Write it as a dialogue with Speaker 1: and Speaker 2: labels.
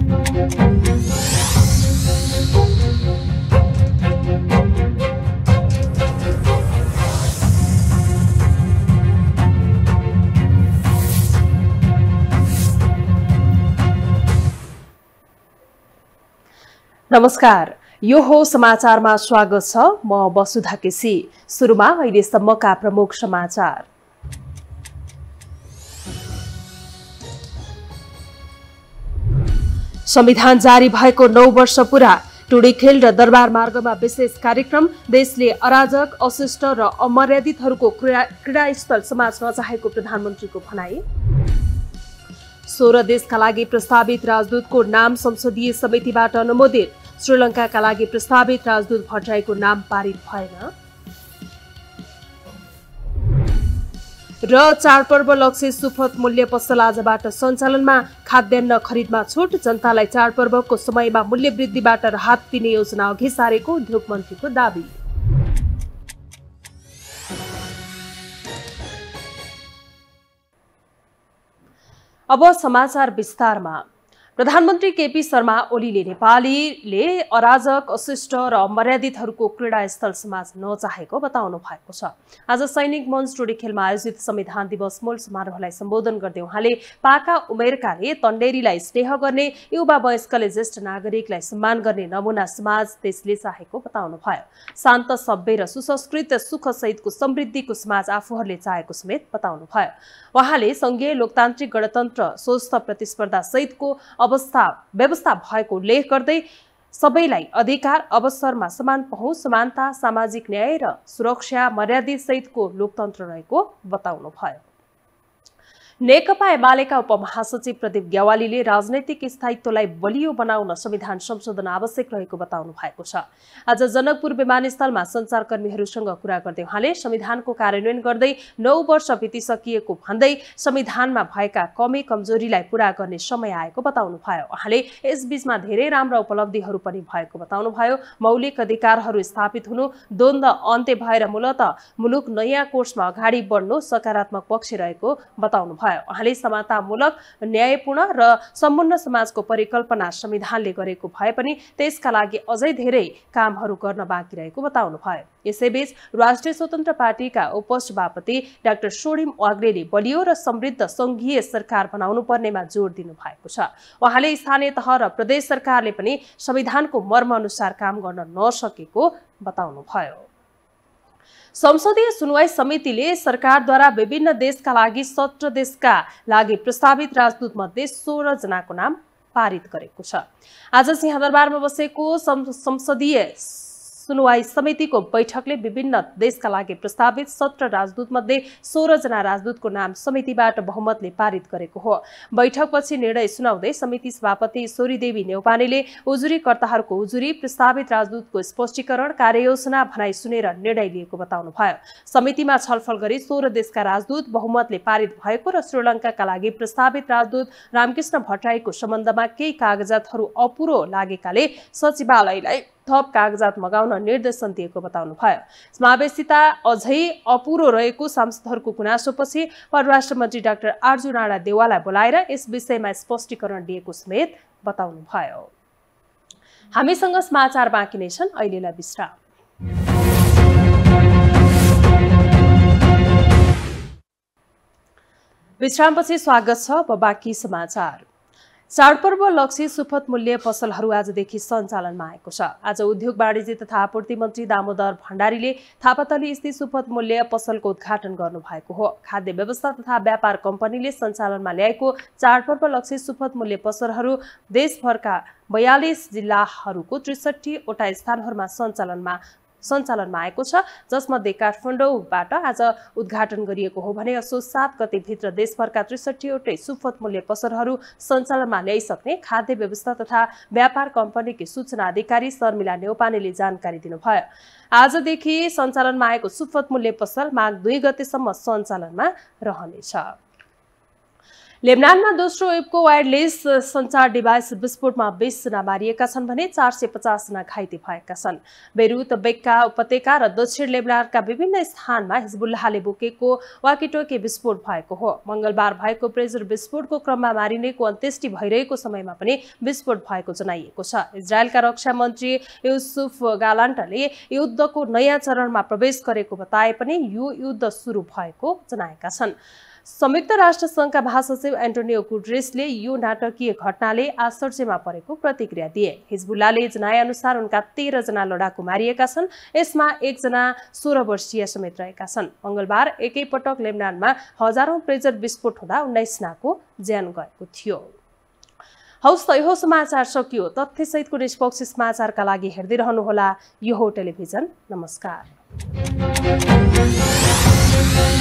Speaker 1: नमस्कार, यो हो समाचारमा स्वागत छ। म वसुधा केसी। सुरुमा अहिलेसम्मका प्रमुख समाचार। संविधान जारी भएको 9 वर्ष पूरा। टुडीखेल र दरबार मार्गमा विशेष कार्यक्रम। देशले अराजक, अशिष्ट र अमर्यादितहरूको क्रीडास्थल समाज नचाहेको प्रधानमन्त्रीको भनाई। 16 देशका लागि प्रस्तावित राजदूतको नाम संसदीय समितिबाट अनुमोदित। श्रीलङ्काका लागि प्रस्तावित राजदूत भट्टराईको नाम पारित भएन। र चाडपर्वलक्षी सुपथ मूल्य पसल आजबाट सञ्चालनमा। खाद्यान्न खरिदमा छुट। जनतालाई चाडपर्वको समयमा मूल्य वृद्धिबाट राहत दिने योजना अघि सारेको उद्योग मन्त्रीको दावी। अब समाचार विस्तारमा। प्रधानमन्त्री केपी शर्मा ओलीले नेपालीले अराजक, अशिष्ट र अमर्यादितहरूको क्रीडास्थल समाज नचाहेको बताउनु भएको छ। आज सैनिक मञ्च टुडीखेलमा आयोजित संविधान दिवस मूल समारोहलाई सम्बोधन गर्दै उहाँले पाका उमेरकाले तन्डेरीलाई स्नेह गर्ने, युवा वयस्कले ज्येष्ठ नागरिकलाई सम्मान गर्ने नमुना समाज देशले चाहेको बताउनु भयो। शान्त, सभ्य र सुसंस्कृत, सुख सहितको समृद्धिको समाज आफूहरूले चाहेको समेत बताउनु भयो। उहाँले संघीय लोकतान्त्रिक गणतन्त्र स्वस्थ प्रतिस्पर्धा सहितको व्यवस्था भएको उल्लेख गर्दै सबैलाई अधिकार, अवसरमा समान पहुँच, समानता, सामाजिक न्याय र सुरक्षा, मर्यादा सहितको लोकतन्त्र रहेको बताउनु भयो। नेकपा एमालेका उपमहासचिव प्रदीप ग्यावालीले राजनैतिक स्थायित्वलाई बलियो बनाउन संविधान संशोधन आवश्यक रहेको बताउनु भएको छ। आज जनकपुर विमानस्थलमा सञ्चारकर्मीहरूसँग कुरा गर्दै उहाँले संविधानको कार्यान्वयन गर्दै 9 वर्ष बितिसकिएको भन्दै संविधानमा भएका कमी कमजोरीलाई पूरा गर्ने समय आएको बताउनु भयो। उहाँले यसबीचमा धेरै राम्रा उपलब्धिहरू पनि भएको बताउनु भयो। मौलिक अधिकारहरू स्थापित हुनु, द्वन्द्व अन्त्य भएर मुलुक नयाँ कोर्समा अगाडि बढ्नु सकारात्मक पक्ष रहेको बताउनु भयो। उहाँले समतामूलक, न्यायपूर्ण र सम्पूर्ण समाजको परिकल्पना संविधानले गरेको भए पनि त्यसका लागि अझै धेरै कामहरू गर्न बाँकी रहेको बताउनु भयो। यसैबीच राष्ट्रिय स्वतन्त्र पार्टीका उपसभापति डाक्टर सोडिम वाग्लेले बलियो र समृद्ध संघीय सरकार बनाउनु पर्नेमा जोड दिनु भएको छ। उहाँले स्थानीय तह र प्रदेश सरकारले पनि संविधानको मर्म अनुसार काम गर्न नसकेको बताउनु भयो। संसदीय सुनवाई समितिले सरकारद्वारा विभिन्न देशका लागि 17 देशका लागि प्रस्तावित राजदूत मध्ये 16 जनाको नाम पारित गरेको छ। आज सिंहदरबारमा बसेको संसदीय सुनवाई समितिको बैठकले विभिन्न देशका लागि प्रस्तावित 17 राजदूत मध्ये 16 जना राजदूतको नाम समितिबाट बहुमतले पारित गरेको हो। बैठकपछि निर्णय सुनाउँदै समिति सभापति ईश्वरीदेवी न्यौपानेले उजुरीकर्ताहरूको उजुरी, प्रस्तावित राजदूतको स्पष्टीकरण, कार्ययोजना भनाई सुनेर निर्णय लिएको बताउनु भयो। समितिमा छलफल गरी 16 देशका राजदूत बहुमतले पारित भएको र श्रीलङ्काका लागि प्रस्तावित राजदूत रामकृष्ण भट्टराईको सम्बन्धमा केही कागजातहरू अपुरो लागेकाले सचिवालयलाई थप कागजात मगाउन निर्देशन दिएको बताउनु भयो। समावेशिता अझै अपुरो रहेको सांसदहरूको गुनासोपछि परराष्ट्र मन्त्री डाक्टर आर्जु राणा देवाललाई बोलाएर यस विषयमा स्पष्टीकरण दिएको समेत बताउनु भयो। हामीसँग समाचार बाँकी नै छन्, अहिलेलाई विश्राम। विश्रामपछि स्वागत छ। अब बाँकी समाचार। चाडपर्व लक्षी सुपथ मूल्य पसलहरू आजदेखि सञ्चालनमा आएको छ। आज उद्योग वाणिज्य तथा आपूर्ति मन्त्री दामोदर भण्डारीले थापातली स्थित सुपथ मूल्य पसलको उद्घाटन गर्नुभएको हो। खाद्य व्यवस्था तथा व्यापार कम्पनीले सञ्चालनमा ल्याएको चाडपर्व लक्षी सुपथ मूल्य पसलहरू देशभरका 42 जिल्लाहरूको 63 वटा स्थानहरूमा सञ्चालनमा आएको छ, जसमध्ये काठमाडौँबाट आज उद्घाटन गरिएको हो भने असोज 7 गते भित्र देशभरका 63 वटै सुपथ मूल्य पसलहरू सञ्चालनमा ल्याइसक्ने खाद्य व्यवस्था तथा व्यापार कम्पनीकी सूचना अधिकारी शर्मिला न्यौपानेले जानकारी दिनुभयो। आजदेखि सञ्चालनमा आएको सुपथ मूल्य पसल माघ 2 गतेसम्म सञ्चालनमा रहनेछ। लेबनानमा दोस्रो वेबको वायरलेस सञ्चार डिभाइस विस्फोटमा 20 जना मारिएका छन् भने 450 जना घाइते भएका छन्। बेरुत, बेक्का उपत्यका र दक्षिण लेबनानका विभिन्न स्थानमा हिजबुल्लाहले बोकेको वाकीटोकी विस्फोट भएको हो। मंगलबार भएको पेजर विस्फोटको क्रममा मारिनेको अन्त्येष्टि भइरहेको समयमा पनि विस्फोट भएको जनाइएको छ। इजरायलका रक्षा मन्त्री युसुफ गालान्टले युद्धको नयाँ चरणमा प्रवेश गरेको बताए पनि यो युद्ध सुरु भएको जनाएका छन्। संयुक्त राष्ट्र संघका महासचिव एन्टोनियो गुटेरेसले यो नाटकीय घटनाले आश्चर्यमा परेको प्रतिक्रिया दिए। हिजबुल्लाले जनाएअनुसार उनका 13 जना लडाकु मारिएका छन्। यसमा 1 जना 16 वर्षीय समेत रहेका छन्। मंगलबार एकैपटक लेबनानमा हजारौं पेजर विस्फोट हुँदा 19 जनाको ज्यान गएको थियो। हौस् त यो समाचार सकियो। तथ्यसहितको निष्पक्ष समाचारका लागि हेर्दै रहनुहोला यो हो टेलिभिजन। नमस्कार।